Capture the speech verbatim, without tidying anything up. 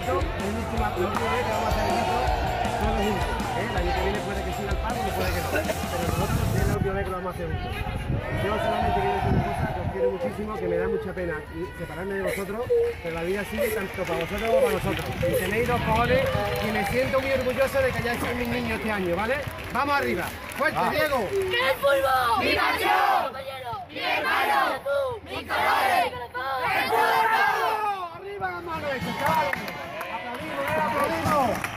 esto es la última, la última vez que vamos a hacer esto todos juntos. ¿eh? El año que viene puede que siga el pago, no puede que no. Pero nosotros es la última vez que lo vamos a hacer juntos. Yo solamente quiero decir una cosa, que os quiero muchísimo, que me da mucha pena separarme de vosotros, pero la vida sigue tanto para vosotros como para nosotros. Y tenéis dos cojones y me siento muy orgulloso de que hayáis sido mis niños este año, ¿vale? ¡Vamos arriba! ¡Fuerte, ah. Diego! ¡Que el fútbol! ¡Mi pasión! ¡Mi hermano! ¡Mis colores! ¡El fútbol! ¡Arriba las manos, chavales! ¡Aplaudimos, eh! ¡Aplaudimos!